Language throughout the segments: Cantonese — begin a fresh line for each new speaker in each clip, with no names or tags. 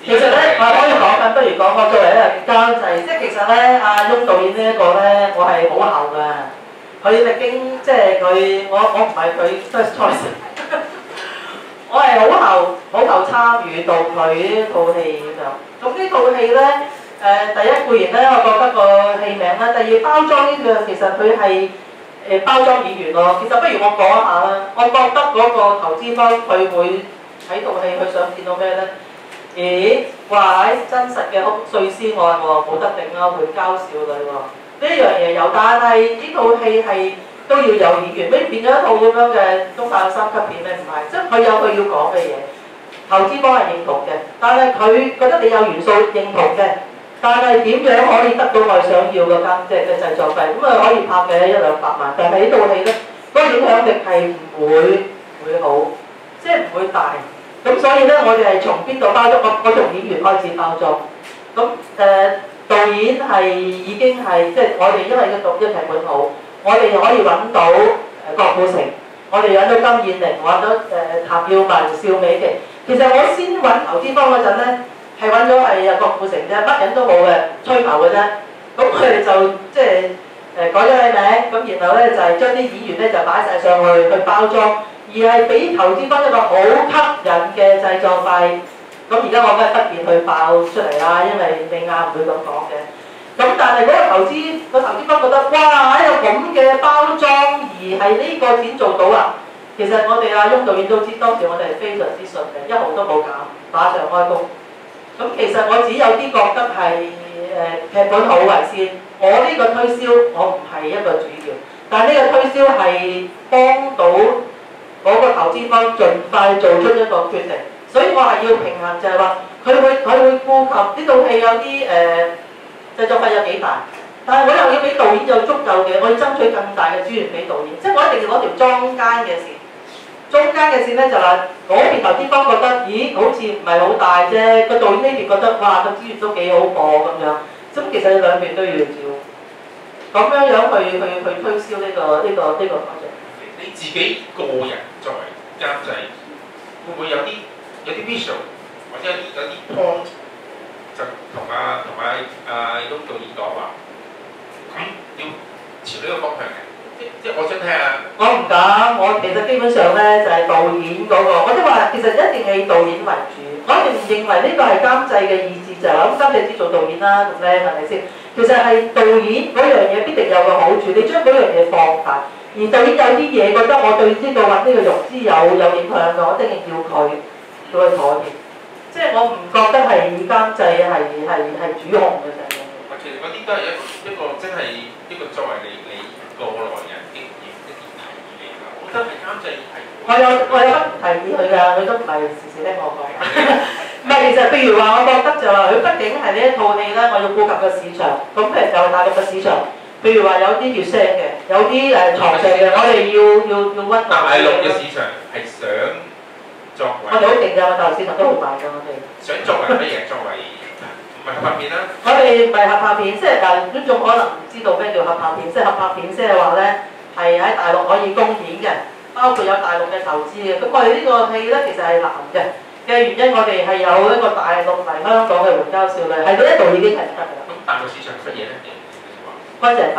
其實咧，我可以講緊，不如講我作為一個監製，即係其實咧，阿翁導演呢一個咧，我係好後㗎。佢歷經即係佢，我唔係佢 first choice， 我係好後參與到佢呢套戲咁樣。咁呢套戲咧，第一固然咧，我覺得個戲名啦，第二包裝呢個其實佢係包裝演員咯。其實不如我講一下啦，我覺得嗰個投資方佢會睇套戲，佢想見到咩咧？咦，哇！真實嘅碎屍案喎，冇得頂啊，援交少女喎，呢樣嘢有，但係呢套戲係都要有演員，咩變咗一套咁樣嘅中大三級片咩？唔係，即係佢有佢要講嘅嘢，投資方係認同嘅，但係佢覺得你有元素認同嘅，但係點樣可以得到我想要嘅監嘅製作費？咁啊可以拍嘅100-200萬，但係呢套戲咧，嗰個影響力係唔會好，即係唔會大。咁所以咧，我哋係從邊度包裝？我從演員開始包裝。咁導演係已經係即係我哋因為個劇本好，我哋又可以揾到郭富城，我哋揾到金燕玲，揾到譚耀文、邵美琪。其實我先揾投資方嗰陣咧，係揾咗係郭富城啫，乜人都冇嘅，吹牛嘅啫。咁佢哋就即係改咗佢名，咁然後咧就係將啲演員咧就擺晒上去包裝。而係俾投資方一個好吸引嘅製作費，咁而家我梗係不便去爆出嚟啦，因為你啱唔會咁講嘅。咁但係嗰個投資方覺得，哇！有咁嘅包裝，而係呢個錢做到啊！其實我哋阿翁導演都知，當時我哋係非常之順嘅，1毫都冇減，馬上開工。咁其實我只有啲覺得係劇本好為先，我呢個推銷我唔係一個主要，但係呢個推銷係幫到嗰個投資方盡快做出一個決定，所以我係要平衡，就係話佢會顧及呢套戲有啲製作費有幾大，但係我又要俾導演有足夠嘅，我要爭取更大嘅資源俾導演，即係我一定要攞條中間嘅線。中間嘅線咧就話嗰邊投資方覺得，咦好似唔係好大啫，個導演呢邊覺得，哇個資源都幾好噃咁樣，咁其實兩邊都要照，咁樣去推銷呢個 project。
你自己個人作為監製，會唔會有啲 visual 或者有啲 point 就同阿翁導演講話，咁要朝呢個方向嘅？即係我想睇下。
我唔敢，我其實基本上咧就係導演嗰個，我即係話其實一定係導演為主，我一定唔認為呢個係監製嘅意志就係咁監製只做導演啦，咁咧係咪先？其實係導演嗰樣嘢必定有個好處，你將嗰樣嘢放大。而導演有啲嘢覺得我對呢個揾呢個融資有影響嘅，我一定要佢妥協。即係我唔覺得係監製係主控嘅啫。
其實嗰啲都係一個真係一個作為你過來人經驗一啲提議嚟㗎。我覺得係監製係。我有不提議佢㗎，佢都唔係時時聽我講。
唔係，其實譬如話，我覺得就話佢畢竟係呢一套戲咧，我要顧及個市場，咁譬如就大陸嘅市場。譬如話有啲血腥嘅，有啲床上嘅，我哋要溫。
大陸嘅市場係想作為。
我哋好勁㗎，我大陸市場都好大㗎，我哋。想
作為乜嘢？作為唔係合拍片啦。
我哋唔係合拍片，即係但係觀眾可能唔知道咩叫合拍片，即係合拍片，即係話咧係喺大陸可以公演嘅，包括有大陸嘅投資嘅。咁我哋呢個戲咧其實係難嘅原因，我哋係有一個大陸嚟香港嘅援交少女，喺呢一度已經係得㗎啦。
咁大陸市場乜嘢咧？
乾淨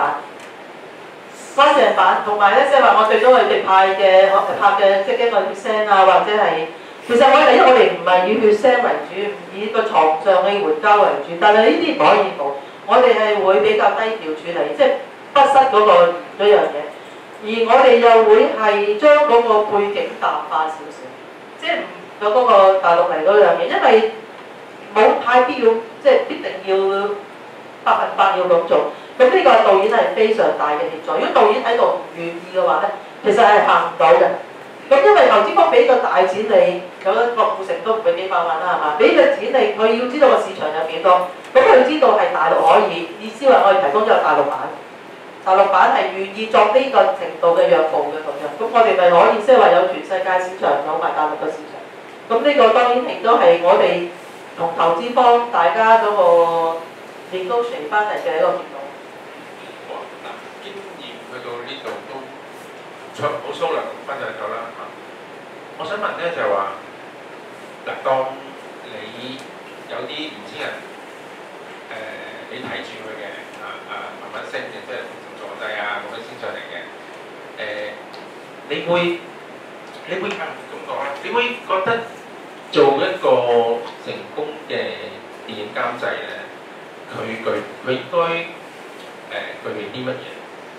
版，同埋咧即係話我對咗佢哋拍嘅即係經過血腥啊，或者係其實我哋唔係以血腥為主，唔以個床上嘅援交為主，但係呢啲唔可以冇，我哋係會比較低調處理，即係不失嗰樣嘢，而我哋又會係將嗰個背景淡化少少，即係唔有嗰個大陸嚟嗰樣嘢，因為冇太必要，即係必定要100%要咁做。咁呢個導演係非常大嘅協助。如果導演喺度唔願意嘅話咧，其實係行唔到嘅。咁因為投資方俾個大錢你，有得郭富城都唔會幾百萬啦，係嘛？俾個錢你，佢要知道個市場有幾多，咁佢知道係大陸可以，意思話我哋提供咗個大陸版，大陸版係願意作呢個程度嘅讓步嘅咁樣。咁我哋咪可以即係話有全世界市場，有埋大陸嘅市場。咁呢個當然亦都係我哋同投資方大家嗰個negotiate翻嚟嘅一個結果。
呢度都好粗略分享咗啦嚇。我想問咧就係話，嗱，當你有你睇住佢嘅慢慢升嘅，即係坐低啊咁樣升上嚟嘅。你會咁講啊？你會覺得做一個成功嘅電影監製咧，佢應該具備啲乜嘢？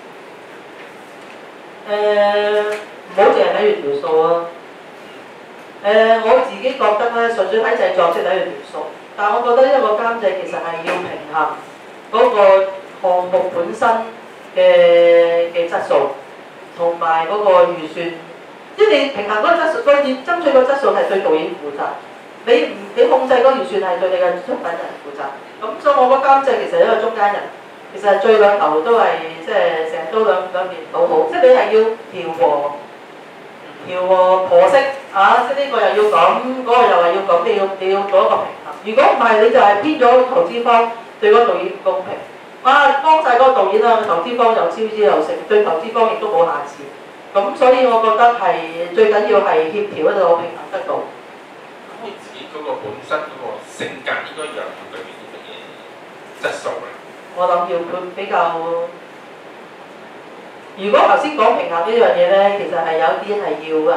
唔好淨係睇住條數啊！我自己覺得咧，純粹睇製作即係睇住條數，但係我覺得一個監製其實係要平衡嗰個項目本身嘅質素，同埋嗰個預算。即係你平衡嗰個質素，爭取個質素係對導演負責。你控制嗰個預算係對你嘅出品人負責。咁所以我覺得監製其實係一個中間人，其實係最兩頭都係即係成日都兩面討好，即係你係要調和婆媳啊！即係呢個又要咁，嗰個又係要咁，你要做一個平衡。如果唔係，你就係偏咗投資方對嗰個導演唔公平。啊，幫曬嗰個導演啦，投資方又超支又成，對投資方亦都冇下次。咁所以我覺得係最緊要係協調嗰度平衡得到。
咁你自己嗰個本身嗰個性格應該有具備啲乜嘢質素咧？
我諗要佢比較。如果頭先講平衡呢樣嘢咧，其實係有啲係要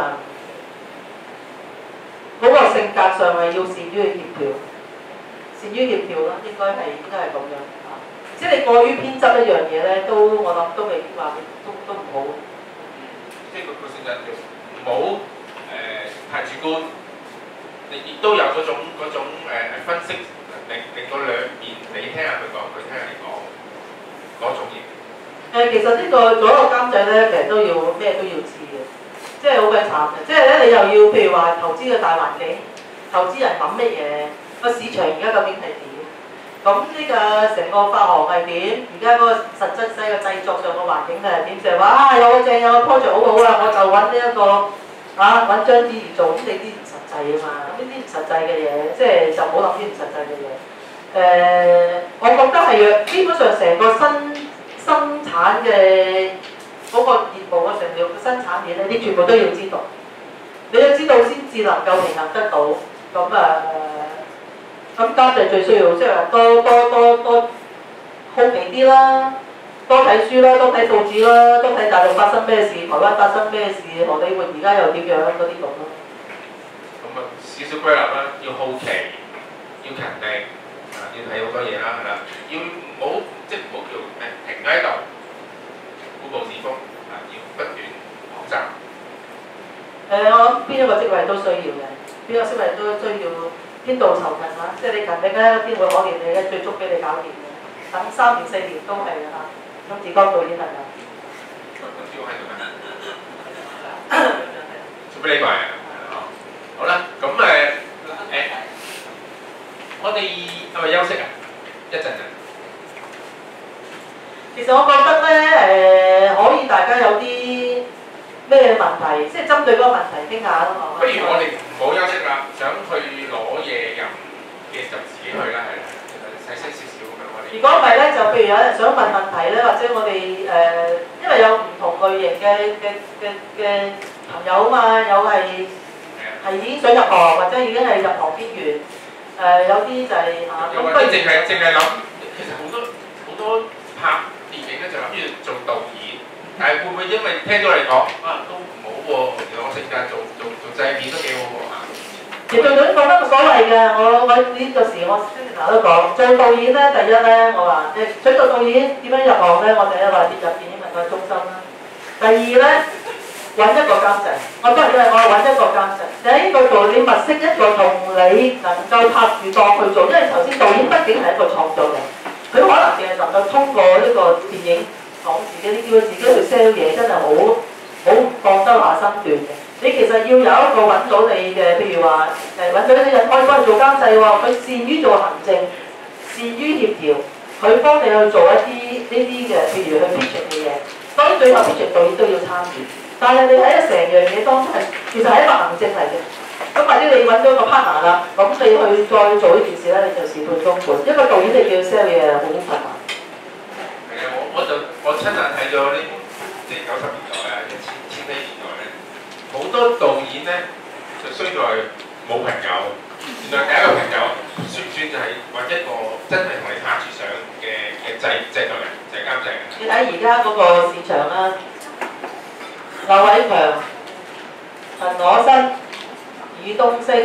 嗰個性格上係要善於協調，啦，應該係咁樣啊。即係你過於偏執一樣嘢咧，我諗都未必話都唔好。
即係個性格要唔好太主觀，亦都有嗰種分析能力，令到兩邊你聽下佢講，佢聽下你講嗰種嘢。
其實呢個做一個監製咧，其實都要咩都要知嘅，即係好鬼慘嘅。即係咧，你又要譬如話投資嘅大環境，投資人諗乜嘢，個市場而家究竟係點？咁呢個成個發行係點？而家嗰個實質細嘅製作上嘅環境係點？就係話有個 project 好好啦，我就揾呢一個揾章子怡做，咁你啲唔實際啊嘛。咁呢啲唔實際嘅嘢，即係就唔好諗啲唔實際嘅嘢。我覺得係基本上成個生產嘅嗰個業務嘅成條生產鏈咧，你全部都要知道，你要知道先至能夠平衡得到。咁監製最需要即係話多好奇啲啦，多睇書啦，多睇報紙啦，多睇大陸發生咩事，台灣發生咩事，荷里活而家又點樣嗰啲咁咯。
咁少少歸納啦，要好奇，要勤力，要睇好多嘢啦，係啦，要唔好叫停喺度，固步自封，要不斷學習。我
諗邊一個職位都需要嘅，邊個職位都需要天道酬勤嚇，即係你勤力咧，天會可憐你嘅，最終俾你搞掂嘅。等3年4年都係嚇，咁志剛導演係咪？
咁志剛喺度咩？做俾你埋啊！好啦，咁我哋係咪休息啊？一陣啊！
其實我覺得咧，可以大家有啲咩問題，即係針對嗰個問題傾下咯。
不如我哋唔好休息啦，想去攞嘢飲嘅就自己去啦，係啦，細聲少少咁樣我哋。
如果唔係咧，就譬如有人想問問題咧，或者我哋因為有唔同類型嘅朋友啊嘛，有係已經想入行，或者已經係入行邊緣，有啲就係
又或者淨係諗，其實好多拍電影咧就諗住做導演，但係會唔會因為聽到你講都唔好喎，其實我性格做製片都幾好喎嚇。
其實做導演講得冇所謂嘅，我呢個時我先頭都講，做導演咧，第一咧，我話想做導演點樣入行咧，我第一話跌入電影文化中心啦。第二咧，揾一個監製，我都係我揾一個監製，你喺個度你物色一個同你能夠拍住檔去做，因為頭先導演畢竟係一個創作人，佢可能淨係能夠通過呢個電影講自己，你叫佢自己去 sell 嘢，真係好放得下身段嘅。你其實要有一個揾到你嘅，譬如話揾到啲人可以幫你做監製喎，佢善於做行政，善於協調，佢幫你去做一啲呢啲嘅，譬如去 pitching 嘅嘢。當然最後 pitching 導演都要參與，但係你睇下成樣嘢當中係其實係一個行政嚟嘅。咁或者你揾到個 partner 啦，咁你去再做呢件事咧，你就事半功倍。一個導演你叫 sell 嘢係好困難。
係啊，我親眼睇咗呢90年代啊，千禧年代咧，好多導演咧就衰在冇朋友。原來第一個朋友算就係揾一個真係同你拍住相嘅就係個人，就係監製。
你睇而家嗰個市場啦，劉偉強、陳可辛、爾冬升，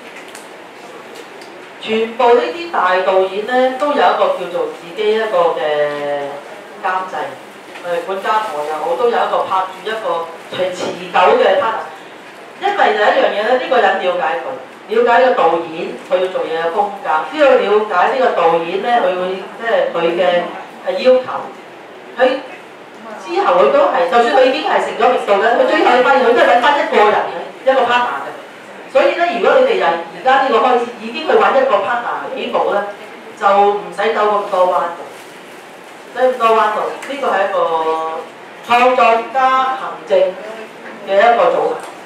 全部呢啲大導演咧都有一個叫做自己一個嘅監製，管家婆又好，都有一個拍住一個係持久嘅 partner。因為就一樣嘢咧，呢個人了解佢，了解個導演佢要做嘢嘅風格，只要了解呢個導演咧，佢會即係佢嘅要求，佢之後佢都係，就算佢已經係成咗名導緊，佢最後你發現佢都係揾翻一個人嘅一個 partner 嘅。所以咧，如果你哋由而家呢個開始已經去揾一個 partner 起步咧，就唔使走咁多彎路，使咁多彎路。呢個係一個創作加行政嘅一個組合。